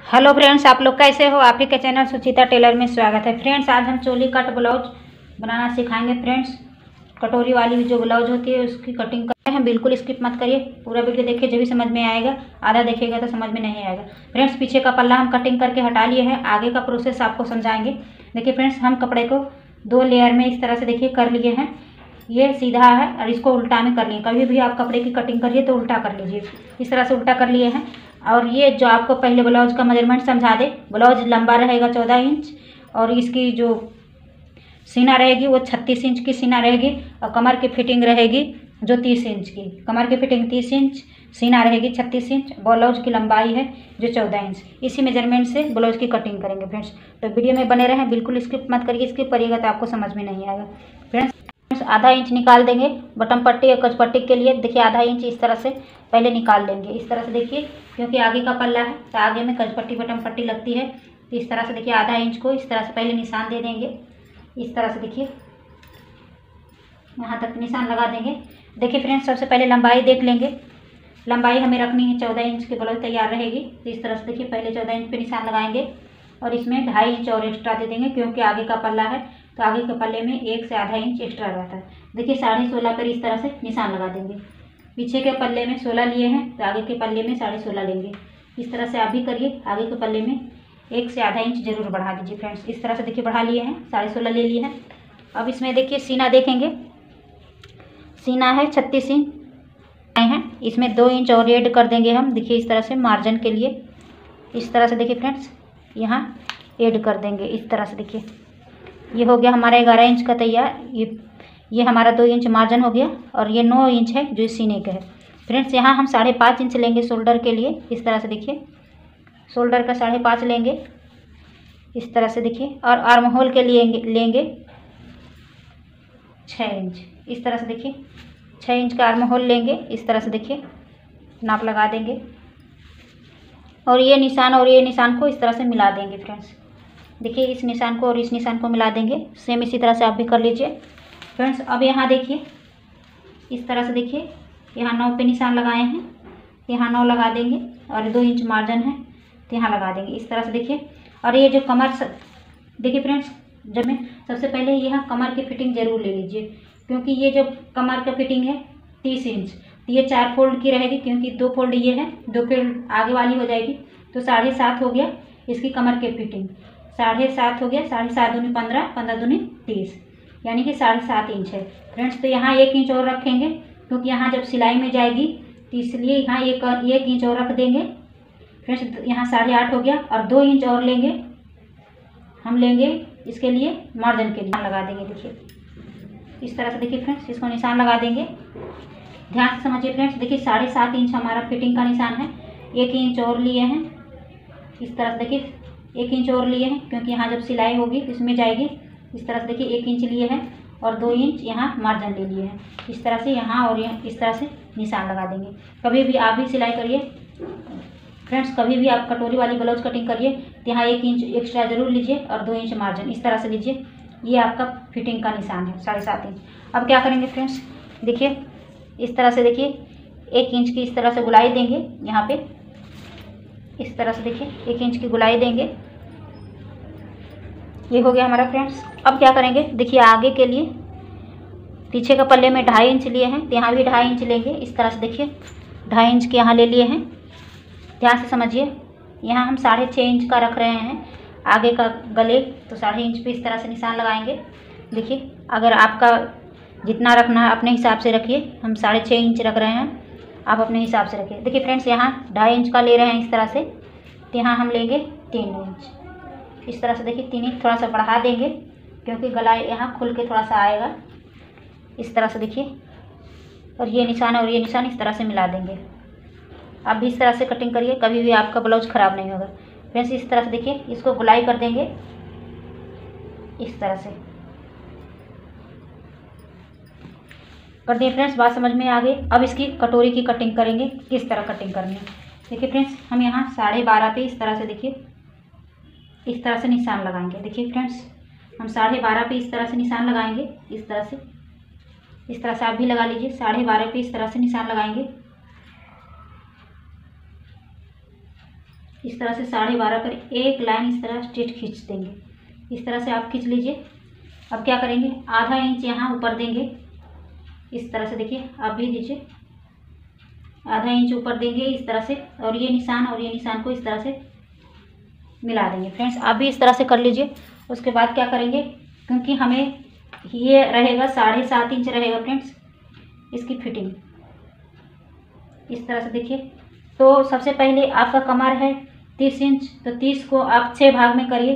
Hello friends, आप लोग कैसे हो। आप ही के चैनल सुचिता टेलर में स्वागत है। फ्रेंड्स, आज हम चोली कट ब्लाउज बनाना सिखाएंगे। फ्रेंड्स, कटोरी वाली जो ब्लाउज होती है उसकी कटिंग करते हैं। बिल्कुल स्किप मत करिए, पूरा वीडियो देखिए, जब भी समझ में आएगा। आधा देखिएगा तो समझ में नहीं आएगा। फ्रेंड्स, पीछे का पल्ला हम कटिंग करके हटा लिए हैं। आगे का प्रोसेस आपको समझाएंगे। देखिए फ्रेंड्स, हम कपड़े को 2 लेयर में इस तरह से देखिए कर लिए हैं। ये सीधा है और इसको उल्टा में कर लिए। कभी भी आप कपड़े की कटिंग करिए तो उल्टा कर लीजिए। इस तरह से उल्टा कर लिए हैं। और ये जो आपको पहले ब्लाउज का मेजरमेंट समझा दे। ब्लाउज लंबा रहेगा 14 इंच और इसकी जो सीना रहेगी वो 36 इंच की सीना रहेगी। और कमर की फिटिंग रहेगी जो 30 इंच की। कमर की फिटिंग 30 इंच, सीना रहेगी 36 इंच। ब्लाउज की लंबाई है जो 14 इंच। इसी मेजरमेंट से ब्लाउज की कटिंग करेंगे। फ्रेंड्स, तो वीडियो में बने रहें, बिल्कुल स्किप मत करिए। स्किप करिएगा तो आपको समझ में नहीं आएगा। फ्रेंड्स, आधा इंच निकाल देंगे बटन पट्टी और कच पट्टी के लिए। देखिए आधा इंच इस तरह से पहले निकाल लेंगे। इस तरह से देखिए, क्योंकि आगे का पल्ला है तो आगे में कच पट्टी बटन पट्टी लगती है। तो इस तरह से देखिए आधा इंच को इस तरह से पहले निशान दे देंगे। इस तरह से देखिए यहाँ तक निशान लगा देंगे। देखिए फ्रेंड्स, सबसे पहले लंबाई देख लेंगे। लंबाई हमें रखनी है 14 इंच की ब्लाउज तैयार रहेगी। तो इस तरह से देखिए पहले 14 इंच पे निशान लगाएंगे और इसमें 2.5 इंच और एक्स्ट्रा दे देंगे, क्योंकि आगे का पल्ला है तो आगे के पल्ले में 1 से आधा इंच एक्स्ट्रा रहता है। देखिए 16.5 पर इस तरह से निशान लगा देंगे। पीछे के पल्ले में 16 लिए हैं तो आगे के पल्ले में 16.5 लेंगे। इस तरह से आप भी करिए। आगे के पल्ले में 1 से आधा इंच जरूर बढ़ा दीजिए। फ्रेंड्स, इस तरह से देखिए बढ़ा लिए हैं, 16.5 ले लिए हैं। अब इसमें देखिए सीना देखेंगे। सीना है 36 इंच है, इसमें 2 इंच और ऐड कर देंगे हम। देखिए इस तरह से मार्जिन के लिए इस तरह से देखिए फ्रेंड्स यहाँ ऐड कर देंगे। इस तरह से देखिए ये हो गया हमारा 11 इंच का तैयार। ये हमारा 2 इंच मार्जिन हो गया और ये 9 इंच है जो सीने का है। फ्रेंड्स, यहाँ हम 5.5 इंच लेंगे शोल्डर के लिए। इस तरह से देखिए शोल्डर का 5.5 लेंगे इस तरह से देखिए। और आर्म होल के लिए लेंगे 6 इंच। इस तरह से देखिए 6 इंच का आर्म होल लेंगे। इस तरह से देखिए नाप लगा देंगे और ये निशान को इस तरह से मिला देंगे। फ्रेंड्स, देखिए इस निशान को और इस निशान को मिला देंगे। सेम इसी तरह से आप भी कर लीजिए। फ्रेंड्स, अब यहाँ देखिए इस तरह से देखिए यहाँ 9 पे निशान लगाए हैं, यहाँ 9 लगा देंगे और 2 इंच मार्जिन है तो यहाँ लगा देंगे। इस तरह से देखिए। और ये जो कमर देखिए फ्रेंड्स, जब मैं सबसे पहले यहाँ कमर की फिटिंग ज़रूर ले लीजिए, क्योंकि ये जो कमर का फिटिंग है 30 इंच तो ये 4 फोल्ड की रहेगी, क्योंकि 2 फोल्ड ये है, 2 फोल्ड आगे वाली हो जाएगी। तो 7.5 हो गया इसकी कमर की फिटिंग। 7.5 हो गया, 7.5 दूनी 15, 15 दूनी 30, यानी कि 7.5 इंच है। फ्रेंड्स, तो यहाँ 1 इंच और रखेंगे, क्योंकि यहाँ जब सिलाई में जाएगी तो इसलिए यहाँ 1 इंच और रख देंगे। फ्रेंड्स, यहाँ 8.5 हो गया और 2 इंच और लेंगे हम लेंगे इसके लिए मार्जिन के लिए लगा देंगे। देखिए इस तरह से देखिए फ्रेंड्स, इसको निशान लगा देंगे। ध्यान से समझिए फ्रेंड्स, देखिए 7.5 इंच हमारा फिटिंग का निशान है। 1 इंच और लिए हैं इस तरह से देखिए, 1 इंच और लिए हैं, क्योंकि यहाँ जब सिलाई होगी तो इसमें जाएगी। इस तरह से देखिए 1 इंच लिए हैं और 2 इंच यहाँ मार्जिन ले लिए हैं। इस तरह से यहाँ और यहाँ इस तरह से निशान लगा देंगे। कभी भी आप भी सिलाई करिए फ्रेंड्स, कभी भी आप कटोरी वाली ब्लाउज कटिंग करिए तो यहाँ 1 इंच एक्स्ट्रा जरूर लीजिए और 2 इंच मार्जिन इस तरह से लीजिए। ये आपका फिटिंग का निशान है 7.5 इंच। अब क्या करेंगे फ्रेंड्स, देखिए इस तरह से देखिए 1 इंच की इस तरह से गुलाई देंगे। यहाँ पे इस तरह से देखिए 1 इंच की गुलाई देंगे। ये हो गया हमारा फ्रेंड्स। अब क्या करेंगे, देखिए आगे के लिए पीछे का पल्ले में 2.5 इंच लिए हैं तो यहाँ भी 2.5 इंच लेंगे। इस तरह से देखिए 2.5 इंच के यहाँ ले लिए हैं। ध्यान से समझिए, यहाँ हम 6.5 इंच का रख रहे हैं आगे का गले, तो 6.5 इंच पे इस तरह से निशान लगाएंगे। देखिए अगर आपका जितना रखना है अपने हिसाब से रखिए। हम 6.5 इंच रख रहे हैं, आप अपने हिसाब से रखिए। देखिए फ्रेंड्स, यहाँ 2.5 इंच का ले रहे हैं इस तरह से, तो यहाँ हम लेंगे 3 इंच। इस तरह से देखिए 3 इंच थोड़ा सा बढ़ा देंगे, क्योंकि गला यहाँ खुल के थोड़ा सा आएगा। इस तरह से देखिए, और ये निशान और ये निशान इस तरह से मिला देंगे। आप भी इस तरह से कटिंग करिए, कभी भी आपका ब्लाउज ख़राब नहीं होगा। फ्रेंड्स, इस तरह से देखिए इसको गुलाई कर देंगे इस तरह से कर दिए। फ्रेंड्स, बात समझ में आ गई। अब इसकी कटोरी की कटिंग करेंगे, किस तरह कटिंग करनी है। देखिए फ्रेंड्स, हम यहाँ 12.5 पे इस तरह से देखिए इस तरह से निशान लगाएंगे। देखिए फ्रेंड्स, हम 12.5 पे इस तरह से निशान लगाएंगे। इस तरह से आप भी लगा लीजिए। 12.5 पे इस तरह से निशान लगाएंगे। इस तरह से 12.5 पर एक लाइन इस तरह स्ट्रेट खींच देंगे। इस तरह से आप खींच लीजिए। अब क्या करेंगे, आधा इंच यहाँ ऊपर देंगे इस तरह से, देखिए आप भी दीजिए, आधा इंच ऊपर देंगे इस तरह से, और ये निशान को इस तरह से मिला देंगे। फ्रेंड्स आप भी इस तरह से कर लीजिए। उसके बाद क्या करेंगे, क्योंकि हमें ये रहेगा 7.5 इंच रहेगा फ्रेंड्स इसकी फिटिंग, इस तरह से देखिए। तो सबसे पहले आपका कमर है 30 इंच, तो 30 को आप 6 भाग में करिए,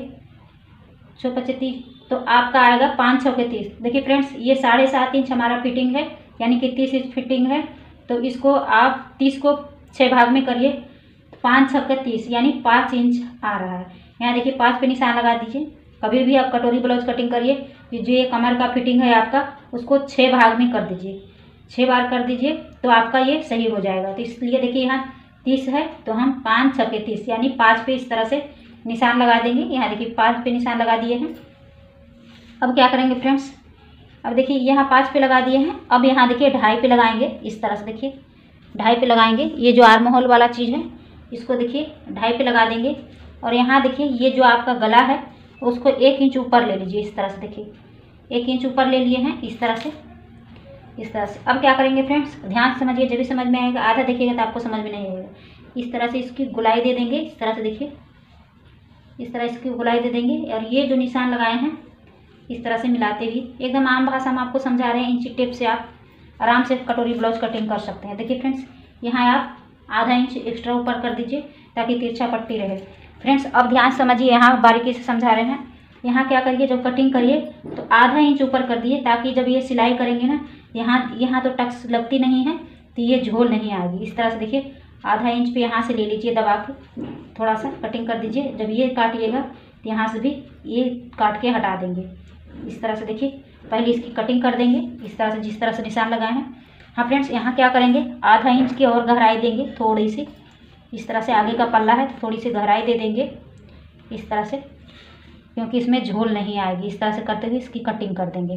6 × 30, तो आपका आएगा 5 × 6 = 30। देखिए फ्रेंड्स ये 7.5 इंच हमारा फिटिंग है, यानी कि 30 इंच फिटिंग है। तो इसको आप 30 को 6 भाग में करिए, 5 × 6 = 30, यानी 5 इंच आ रहा है। यहाँ देखिए 5 पे निशान लगा दीजिए। कभी भी आप कटोरी ब्लाउज कटिंग करिए, जो ये कमर का फिटिंग है आपका, उसको 6 भाग में कर दीजिए, 6 बार कर दीजिए, तो आपका ये सही हो जाएगा। तो इसलिए देखिए यहाँ 30 है, तो हम 5 × 6 = 30, यानी 5 पे इस तरह से निशान लगा देंगे। यहाँ देखिए 5 पे निशान लगा दिए हैं। अब क्या करेंगे फ्रेंड्स, अब देखिए यहाँ 5 पे लगा दिए हैं, अब यहाँ देखिए 2.5 पे लगाएंगे इस तरह से, देखिए 2.5 पे लगाएंगे। ये जो आर्म होल वाला चीज़ है इसको देखिए 2.5 पे लगा देंगे। और यहाँ देखिए ये जो आपका गला है उसको 1 इंच ऊपर ले लीजिए इस तरह से, देखिए 1 इंच ऊपर ले लिए हैं इस तरह से, इस तरह से। अब क्या करेंगे फ्रेंड्स, ध्यान से समझिए, जब भी समझ में आएगा, आधा देखिएगा तो आपको समझ में नहीं आएगा। इस तरह से इसकी गुलाई दे देंगे इस तरह से, देखिए इस तरह इसकी गुलाई दे देंगे। और ये जो निशान लगाए हैं इस तरह से मिलाते हुए, एकदम आम भाषा में आपको समझा रहे हैं, इंची टेप से आप आराम से कटोरी ब्लाउज कटिंग कर सकते हैं। देखिए फ्रेंड्स यहाँ आप आधा इंच एक्स्ट्रा ऊपर कर दीजिए ताकि तिरछा पट्टी रहे। फ्रेंड्स अब ध्यान समझिए, यहाँ बारीकी से समझा रहे हैं। यहाँ क्या करिए, जब कटिंग करिए तो आधा इंच ऊपर कर दिए, ताकि जब ये सिलाई करेंगे ना, यहाँ तो टक्स लगती नहीं है, तो ये झोल नहीं आएगी। इस तरह से देखिए आधा इंच पे यहाँ से ले लीजिए, दबा के थोड़ा सा कटिंग कर दीजिए। जब ये काटिएगा तो यहाँ से भी ये काट के हटा देंगे इस तरह से। देखिए पहले इसकी कटिंग कर देंगे इस तरह से, जिस तरह से निशान लगाए हैं। हाँ फ्रेंड्स यहाँ क्या करेंगे, आधा इंच की और गहराई देंगे थोड़ी सी, इस तरह से। आगे का पल्ला है तो थोड़ी सी गहराई दे देंगे इस तरह से, क्योंकि इसमें झोल नहीं आएगी। इस तरह से करते हुए इसकी कटिंग कर देंगे।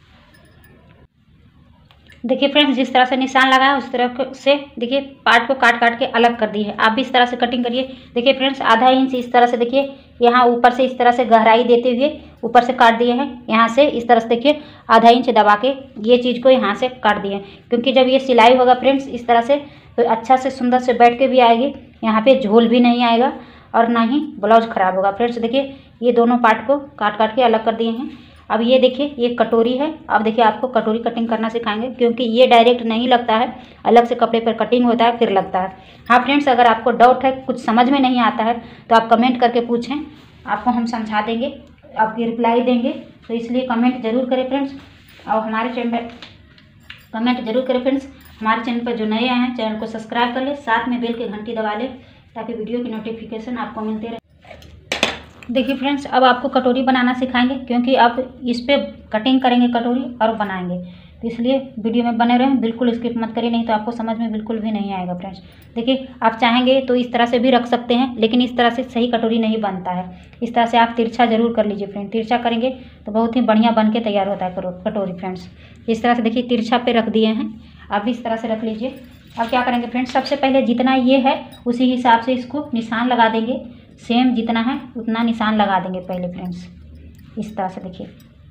देखिए फ्रेंड्स जिस तरह से निशान लगाया उस तरह से देखिए पार्ट को काट काट के अलग कर दी है। आप भी इस तरह से कटिंग करिए। देखिए फ्रेंड्स आधा इंच इस तरह से, देखिए यहाँ ऊपर से इस तरह से गहराई देते हुए ऊपर से काट दिए हैं। यहाँ से इस तरह से देखिए आधा इंच दबा के ये चीज़ को यहाँ से काट दिए हैं, क्योंकि जब ये सिलाई होगा फ्रेंड्स इस तरह से, तो अच्छा से सुंदर से बैठ के भी आएगी, यहाँ पे झोल भी नहीं आएगा और ना ही ब्लाउज ख़राब होगा। फ्रेंड्स देखिए ये दोनों पार्ट को काट काट के अलग कर दिए हैं। अब ये देखिए ये कटोरी है। अब देखिए आपको कटोरी कटिंग करना सिखाएंगे, क्योंकि ये डायरेक्ट नहीं लगता है, अलग से कपड़े पर कटिंग होता है फिर लगता है। हाँ फ्रेंड्स अगर आपको डाउट है, कुछ समझ में नहीं आता है, तो आप कमेंट करके पूछें, आपको हम समझा देंगे, आपकी रिप्लाई देंगे। तो इसलिए कमेंट जरूर करें फ्रेंड्स, और हमारे चैनल कमेंट जरूर करें फ्रेंड्स। हमारे चैनल पर जो नए आए हैं चैनल को सब्सक्राइब कर ले, साथ में बेल की घंटी दबा ले, ताकि वीडियो की नोटिफिकेशन आपको मिलते रहे। देखिए फ्रेंड्स अब आपको कटोरी बनाना सिखाएंगे, क्योंकि आप इस पर कटिंग करेंगे कटोरी और बनाएंगे, तो इसलिए वीडियो में बने रहें, बिल्कुल स्किप मत करिए, नहीं तो आपको समझ में बिल्कुल भी नहीं आएगा। फ्रेंड्स देखिए आप चाहेंगे तो इस तरह से भी रख सकते हैं, लेकिन इस तरह से सही कटोरी नहीं बनता है। इस तरह से आप तिरछा जरूर कर लीजिए फ्रेंड, तिरछा करेंगे तो बहुत ही बढ़िया बन के तैयार होता है कटोरी। फ्रेंड्स इस तरह से देखिए तिरछा पे रख दिए हैं, आप भी इस तरह से रख लीजिए। अब क्या करेंगे फ्रेंड्स, सबसे पहले जितना ये है उसी हिसाब से इसको निशान लगा देंगे, सेम जितना है उतना निशान लगा देंगे पहले फ्रेंड्स। इस तरह से देखिए,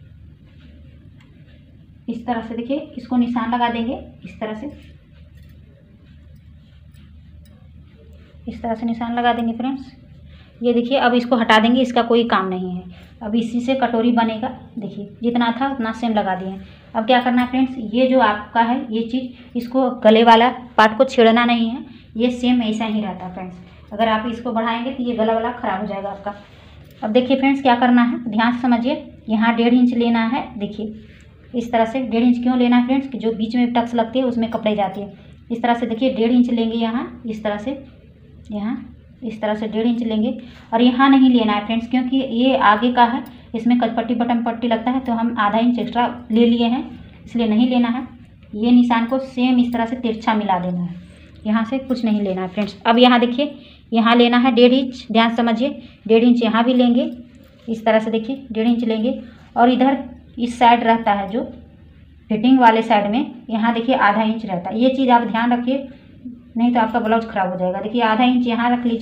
इस तरह से देखिए इसको निशान लगा देंगे इस तरह से, इस तरह से निशान लगा देंगे फ्रेंड्स। ये देखिए अब इसको हटा देंगे, इसका कोई काम नहीं है, अब इसी से कटोरी बनेगा। देखिए जितना था उतना सेम लगा दिए हैं। अब क्या करना है फ्रेंड्स, ये जो आपका है ये चीज़, इसको गले वाला पार्ट को छेड़ना नहीं है, ये सेम ऐसा ही रहता है फ्रेंड्स। अगर आप इसको बढ़ाएंगे तो ये गला वाला ख़राब हो जाएगा आपका। अब देखिए फ्रेंड्स क्या करना है, ध्यान से समझिए। यहाँ 1.5 इंच लेना है, देखिए इस तरह से 1.5 इंच क्यों लेना है फ्रेंड्स, कि जो बीच में टक्स लगती है उसमें कपड़े जाती है। इस तरह से देखिए 1.5 इंच लेंगे यहाँ, इस तरह से, यहाँ इस तरह से 1.5 इंच लेंगे। और यहाँ नहीं लेना है फ्रेंड्स, क्योंकि ये आगे का है, इसमें कचपट्टी बटन पट्टी लगता है, तो हम आधा इंच एक्स्ट्रा ले लिए हैं, इसलिए नहीं लेना है। ये निशान को सेम इस तरह से तिरछा मिला देना है, यहाँ से कुछ नहीं लेना है फ्रेंड्स। अब यहाँ देखिए यहाँ लेना है 1.5 इंच, ध्यान समझिए। 1.5 इंच यहाँ भी लेंगे इस तरह से, देखिए 1.5 इंच लेंगे। और इधर इस साइड रहता है जो फिटिंग वाले साइड में, यहाँ देखिए आधा इंच रहता है। ये चीज़ आप ध्यान रखिए, नहीं तो आपका ब्लाउज ख़राब हो जाएगा। देखिए आधा इंच यहाँ रख लीजिए,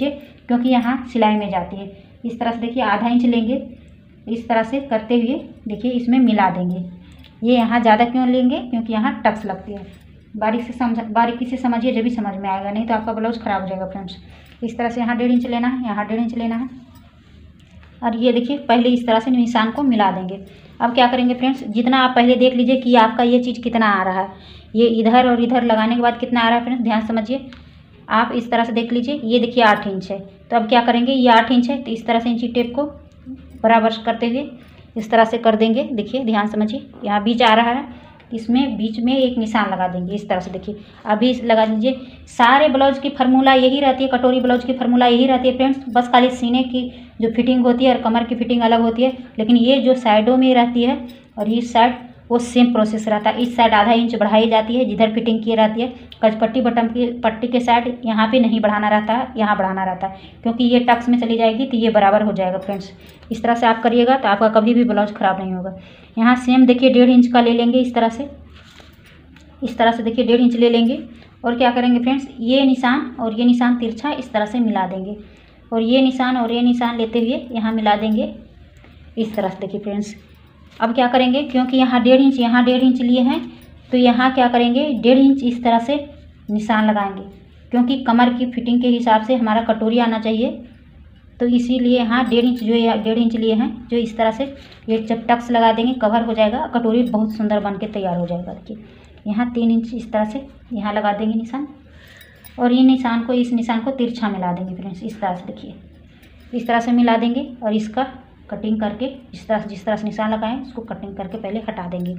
क्योंकि यहाँ सिलाई में जाती है। इस तरह से देखिए आधा इंच लेंगे, इस तरह से करते हुए देखिए इसमें मिला देंगे। ये यहाँ ज़्यादा क्यों लेंगे, क्योंकि यहाँ टक्स लगती है। बारीकी से समझिए, जब भी समझ में आएगा, नहीं तो आपका ब्लाउज ख़राब हो जाएगा फ्रेंड्स। इस तरह से यहाँ 1.5 इंच लेना है, यहाँ 1.5 इंच लेना है, और ये देखिए पहले इस तरह से निशान को मिला देंगे। अब क्या करेंगे फ्रेंड्स, जितना आप पहले देख लीजिए कि आपका ये चीज़ कितना आ रहा है, ये इधर और इधर लगाने के बाद कितना आ रहा है फ्रेंड्स, ध्यान समझिए। आप इस तरह से देख लीजिए, ये देखिए 8 इंच है। तो अब क्या करेंगे, ये 8 इंच है तो इस तरह से इंची टेप को बराबर करते हुए इस तरह से कर देंगे। देखिए ध्यान समझिए, यहाँ बीच आ रहा है, इसमें बीच में एक निशान लगा देंगे इस तरह से। देखिए अभी लगा दीजिए। सारे ब्लाउज की फार्मूला यही रहती है, कटोरी ब्लाउज की फार्मूला यही रहती है फ्रेंड्स, बस खाली सीने की जो फिटिंग होती है और कमर की फिटिंग अलग होती है। लेकिन ये जो साइडों में रहती है और इस साइड वो सेम प्रोसेस रहता है। इस साइड आधा इंच बढ़ाई जाती है जिधर फिटिंग की रहती है। कचपट्टी बटन की पट्टी के साइड यहाँ पे नहीं बढ़ाना रहता है, यहाँ बढ़ाना रहता है, क्योंकि ये टक्स में चली जाएगी तो ये बराबर हो जाएगा फ्रेंड्स। इस तरह से आप करिएगा तो आपका कभी भी ब्लाउज ख़राब नहीं होगा। यहाँ सेम देखिए 1.5 इंच का ले लेंगे इस तरह से, इस तरह से देखिए 1.5 इंच ले लेंगे। और क्या करेंगे फ्रेंड्स, ये निशान और ये निशान तिरछा इस तरह से मिला देंगे, और ये निशान और ये निशान लेते हुए यहाँ मिला देंगे इस तरह से। देखिए फ्रेंड्स अब क्या करेंगे, क्योंकि यहाँ 1.5 इंच, यहाँ 1.5 इंच लिए हैं, तो यहाँ क्या करेंगे 1.5 इंच इस तरह से निशान लगाएंगे, क्योंकि कमर की फिटिंग के हिसाब से हमारा कटोरी आना चाहिए। तो इसीलिए यहाँ 1.5 इंच जो 1.5 इंच लिए हैं, जो इस तरह से ये जब टक्स लगा देंगे कवर हो जाएगा, कटोरी बहुत सुंदर बन के तैयार हो जाएगा। देखिए यहाँ 3 इंच इस तरह से यहाँ लगा देंगे निशान, और ये निशान को, इस निशान को तिरछा मिला देंगे फ्रेंड्स इस तरह से। देखिए इस तरह से मिला देंगे और इसका कटिंग करके इस तरह से, जिस तरह से निशान लगाएं इसको कटिंग करके पहले हटा देंगे।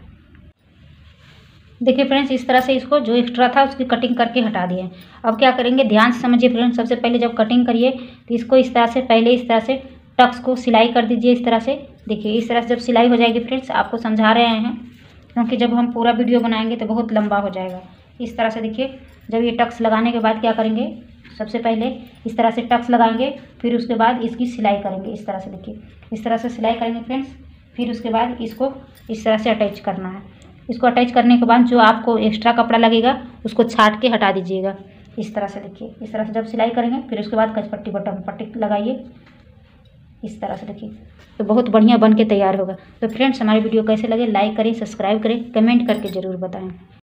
देखिए फ्रेंड्स इस तरह से इसको जो एक्स्ट्रा था उसकी कटिंग करके हटा दिए। अब क्या करेंगे, ध्यान से समझिए फ्रेंड्स। सबसे पहले जब कटिंग करिए तो इसको इस तरह से, पहले इस तरह से टक्स को सिलाई कर दीजिए इस तरह से। देखिए इस तरह से जब सिलाई हो जाएगी फ्रेंड्स, आपको समझा रहे हैं, क्योंकि जब हम पूरा वीडियो बनाएंगे तो बहुत लंबा हो जाएगा। इस तरह से देखिए जब ये टक्स लगाने के बाद क्या करेंगे, सबसे पहले इस तरह से टक्स लगाएंगे, फिर उसके बाद इसकी सिलाई करेंगे इस तरह से। देखिए इस तरह से सिलाई करेंगे फ्रेंड्स, फिर उसके बाद इसको इस तरह से अटैच करना है। इसको अटैच करने के बाद जो आपको एक्स्ट्रा कपड़ा लगेगा उसको छाट के हटा दीजिएगा इस तरह से। देखिए इस तरह से जब सिलाई करेंगे फिर उसके बाद कचपट्टी बटन पट्टी लगाइए इस तरह से। देखिए तो बहुत बढ़िया बन के तैयार होगा। तो फ्रेंड्स हमारी वीडियो कैसे लगे, लाइक करें, सब्सक्राइब करें, कमेंट करके ज़रूर बताएं।